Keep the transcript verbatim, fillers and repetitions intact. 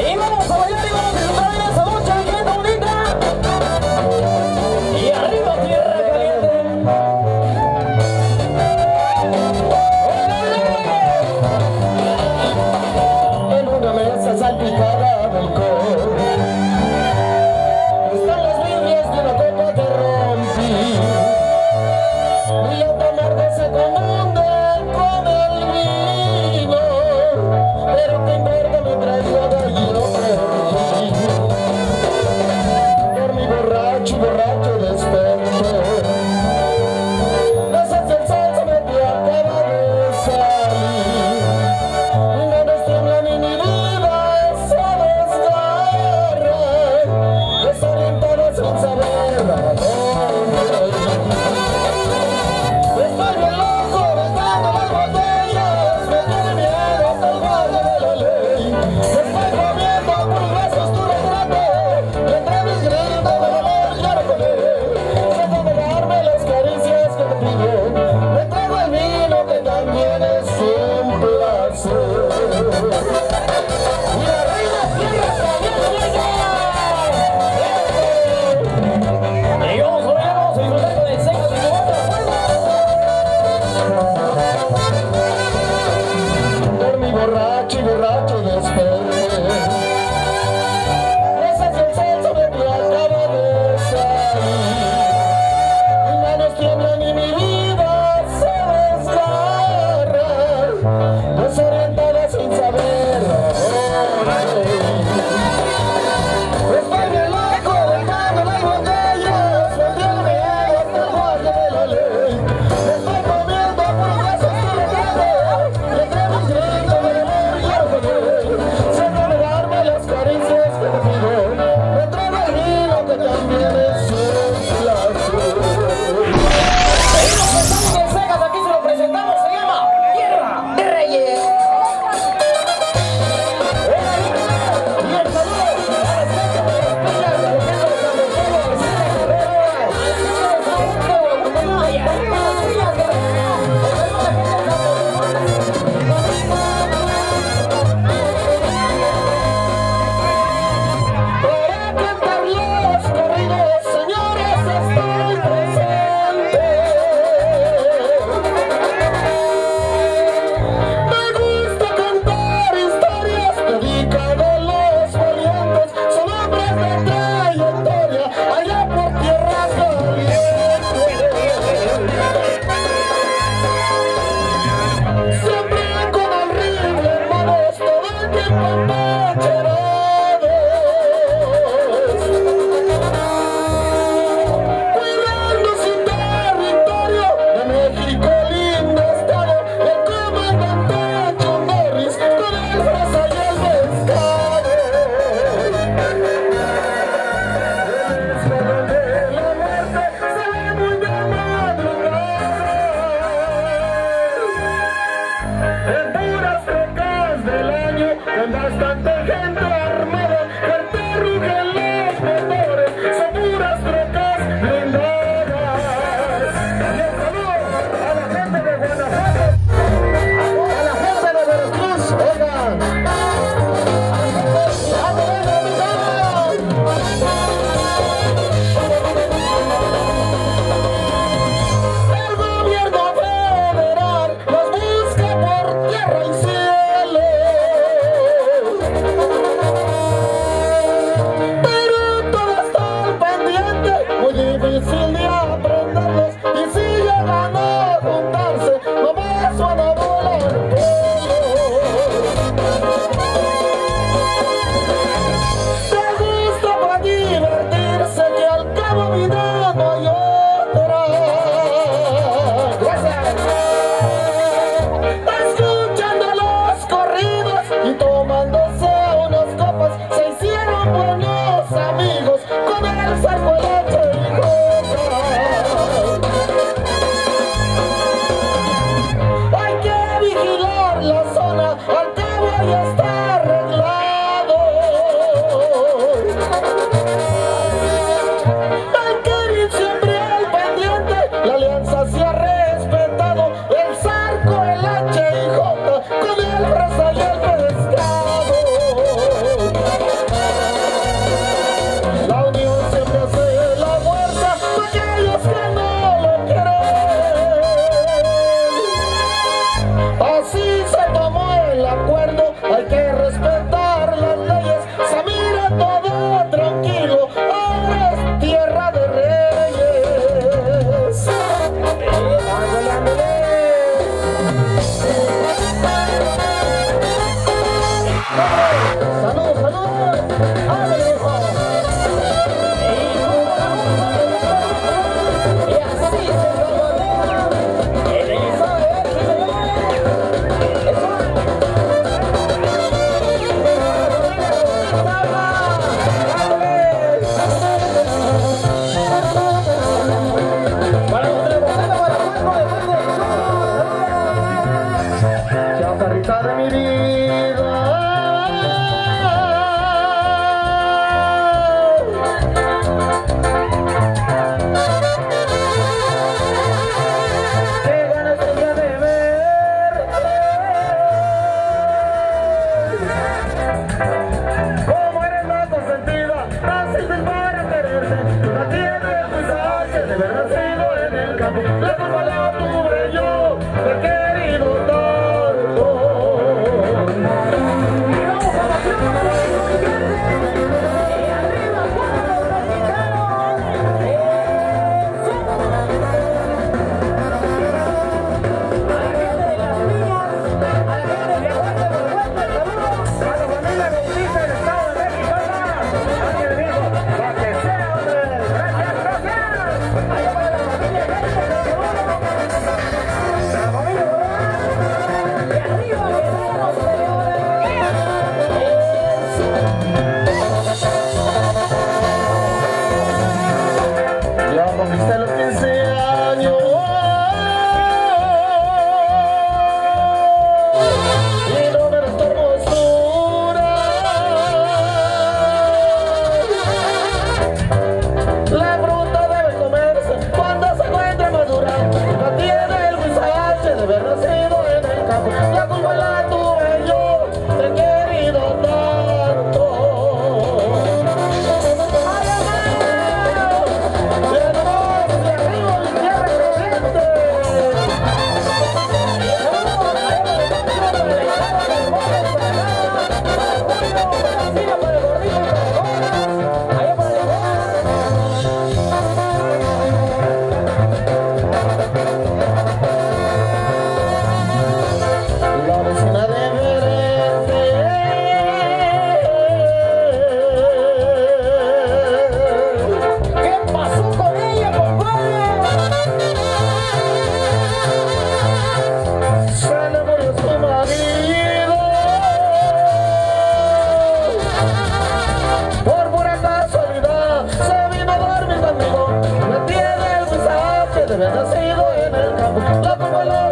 Y vamos a bailar y vamos a disfrutar de esa noche que es bonita. Y arriba tierra caliente. En una mesa salpicada de alcohol están las líneas de una copa que rompí. Y a tomar de se confunde con el vino. Pero que importa, me traigo de allí lo perdí. Dormí borracho y borracho desperto. Gracias al sol se metió, acaba de salir. Mi manos tiemblan y mi vida se desgarra, desorientada sin saber a dónde ir. Estoy bien loco, besando las botellas, me tiene miedo hasta el guardia de la ley. Me estoy comiendo por besos tu retrato, y entre mis gritos de dolor lloro con él. Dejo de darme las caricias que te pido, me traigo el vino que también es un placer. Y arriba tierra caliente. Y vamos a bailar, vamos a disfrutar con el seco de tu bota. Dormí borracho y borracho desperté. Gracias al sol sobre mí acaba de salir. Mis manos tiemblan y mi vida se desgarra, desorientada sin saber a dónde ir. Estoy bien loco, dejando las botellas, me tiene miedo hasta el guardia de la ley. Me estoy comiendo por besos tu retrato, y entre mis gritos de dolor lloro con él. Sé de darme las caricias que te pido, me traigo el vino que también es un placer. Seguimos pensando en Segas, aquí se lo presentamos, se llama Tierra de Reyes. Y el saludo a las gente de las pillas, de los centros de San Antonio, de Cine Guerrero, a la gente de Saúco, de Guatemala, a las pillas de para cantar los corridos, señores, estoy presente. Me gusta contar historias, dedican a los valientes, son hombres de trayectoria, allá por tierra caliente. Siempre con horribles modos, todo el tiempo empacherados. Cuidando su territorio, de México lindo estado, el comandante John Norris con el fresa y el pescado. El escuadrón de la muerte sale muy de madrugada, en puras trocas del año, con bastante gente armada, fuerte rugen los motores, son puras trocas blindadas. Y el saludo a la gente de Guanajuato, a la gente de Veracruz, oigan. ¡Ando, venga, el gobierno federal los busca por tierra y cielo, pero todo está al pendiente, muy difícil de aprenderlos, y si llegan a juntarse, nomás van a volar te gusta para divertirse, que al cabo vida no hay otra. Gracias. Escuchando los corridos y tomándose unas copas, se hicieron buenos amigos con el saco, el hacha y coca. Hay que vigilar la zona, al cabo ya está arreglado. Hay que ir siempre al pendiente, la alianza se ha respetado, el Zarco, el H y J con el fresa y el pescado. la culpa la tuve yo, te he querido tanto. Y vamos a la playa, y arriba todos los mexicanos. A la gente de las niñas, a la gente de Aguante, Aguante, saludos a la familia Bautista del Estado de México. Aquí le digo, para que sea, hombre. Gracias, gracias. Allá para la familia México, seguro. La familia Morán. Y arriba, guerreros, señores. Ya conquisté los quince años. Y no me restó hermosura. La fruta debe comerse cuando se encuentre madura. No tiene el guisache de haber nacido en el campo. La culpa la tuve yo, te he querido tanto. ¡Ay, amado! ¡De nuevo, de arriba, mi tierra creciente! Y vamos, allá para el campeón, para el estado de Hermosos, para acá, para Julio, para Sina, para el gordito, para Gómez, allá para el la vecina de Verente. ¿Qué pasó con ella, compadre? Se le murió su marido por pura casualidad. Se vino a dormir conmigo. No tiene el mensaje de haber nacido en el campo. La culpa la